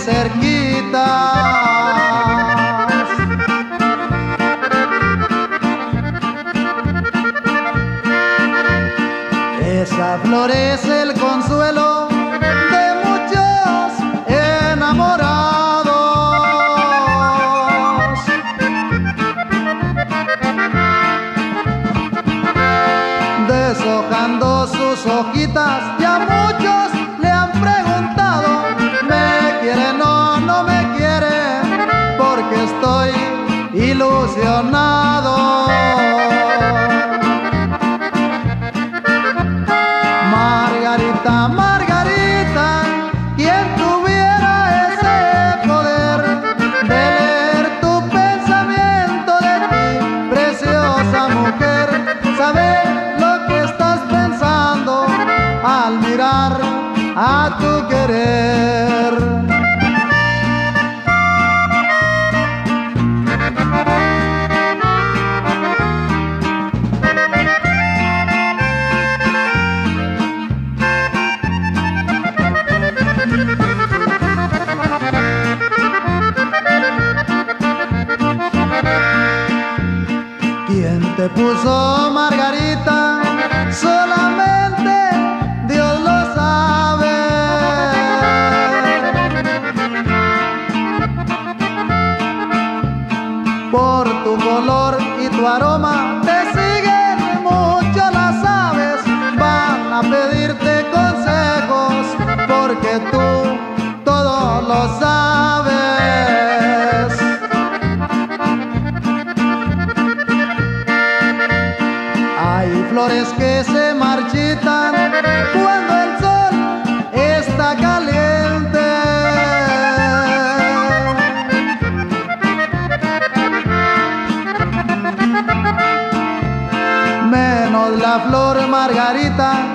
cerquita. Esa flor es el consuelo de muchos enamorados, deshojando sus hojitas. Ya muchos le han preguntado, ¿me quiere? No, no me quiere, porque estoy ilusionado. Margarita, Margarita, quien tuviera ese poder de leer tu pensamiento de ti, preciosa mujer, saber lo que estás pensando al mirar a tu querer. ¿Quién te puso Margarita? Solamente Dios lo sabe. Por tu color y tu aroma te siguen mucho las aves, van a pedirte consejos porque tú todo lo sabes. Hay flores que se marchitan cuando el sol está caliente, menos la flor Margarita,